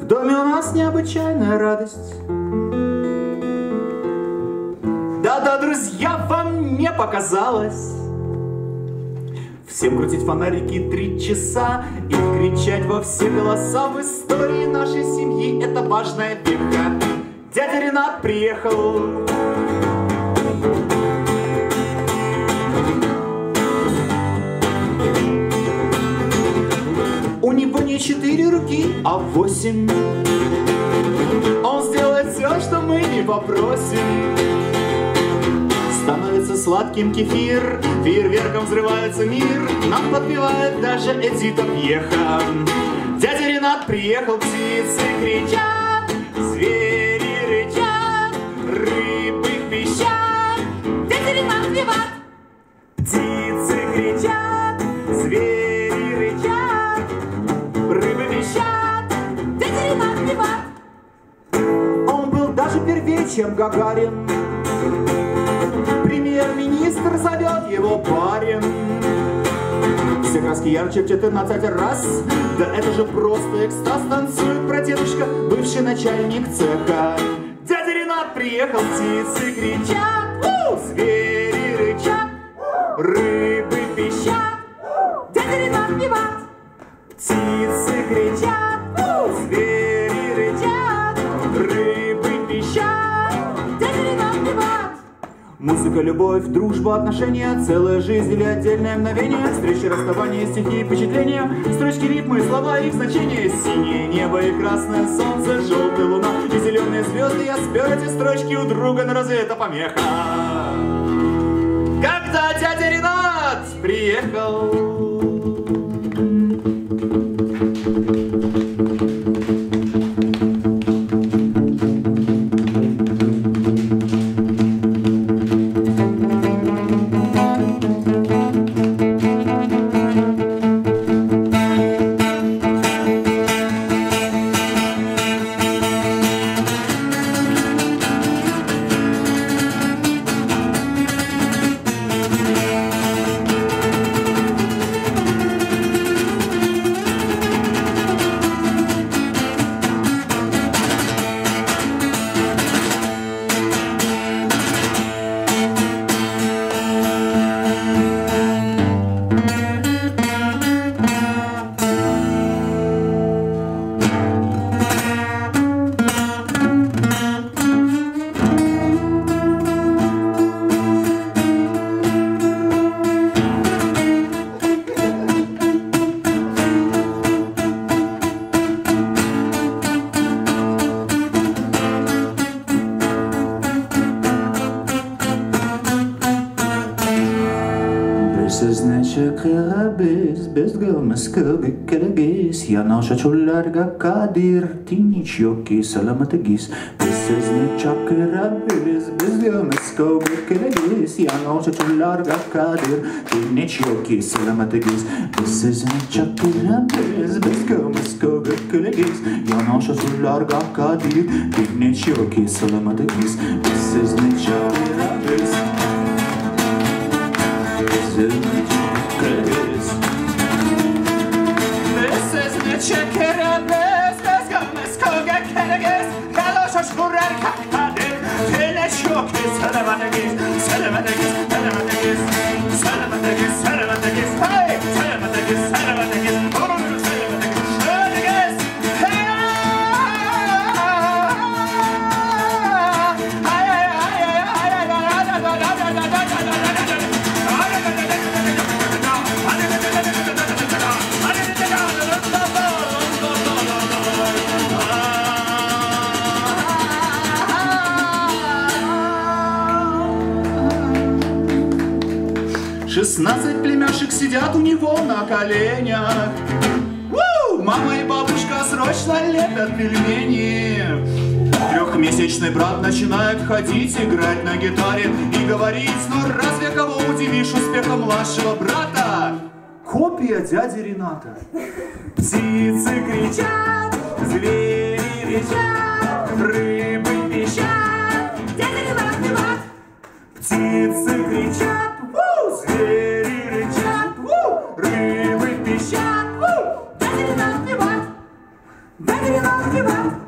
В доме у нас необычайная радость. Да-да, друзья, вам не показалось. Всем крутить фонарики 3 часа и кричать во все голоса. В истории нашей семьи это важная веха. Дядя Ренат приехал. У него не 4 руки, а 8. Он сделает все, что мы не попросим. Становится сладким кефир, фейерверком взрывается мир. Нам подпевает даже Эдита Пьеха. Дядя Ренат приехал, птицы кричат, звери рычат, рыбы пищат. Дядя Ренат виват! Птицы кричат, звери рычат, рыбы пищат. Дядя Ренат виват! Он был даже первее, чем Гагарин. Премьер-министр зовет его парень. Все краски ярче в 14 раз. Да это же просто экстаз. Танцует прадедушка, бывший начальник цеха. Дядя Ренат приехал, птицы кричат, звери рычат, рыбы пищат. Дядя Ренат виват! Птицы кричат, звери рычат, рыбы пищат. Дядя Ренат виват! Музыка, любовь, дружба, отношения, целая жизнь или отдельное мгновение, встречи, расставания, стихи, впечатления, строчки, ритмы, слова, их значения, синее небо и красное солнце, желтая луна и зеленые звезды. Я спел эти строчки у друга, но разве это помеха? Когда дядя Ренат приехал. Bez gămăs că găcălăghes Ia n-au și-o larga cadir Tinici ochii să lămătă ghis Besez ne-ceacă rabes Bez gămăs că găcălăghes Ia n-au și-o larga cadir Tinici ochii să lămătă ghis Besez ne-ceacă rabes Bez gămăs că găcălăghes Ia n-au și-o larga cadir Tinici ochii să lămătă ghis Besez ne-ceacă rabes Besez ne-ceacă rabes Çekeremez, bezgamez, koga kereges Galoşoş vurar kaktadır Teleş yok ki söylemedegiz Söylemedegiz, söylemedegiz Söylemedegiz, söylemedegiz Hey, söylemedegiz, söylemedegiz Söylemedegiz, söylemedegiz Шестнадцать племяшек сидят у него на коленях. Мама и бабушка срочно лепят пельмени. Трехмесячный брат начинает ходить, играть на гитаре и говорить: ну разве кого удивишь успехом младшего брата? Копия дяди Рената. Птицы кричат, звери рычат, рыбы пищат. Дядя Ренат виват! Птицы кричат, звери рычат, рыбы пищат. Дядя Ренат виват! Дядя Ренат дела.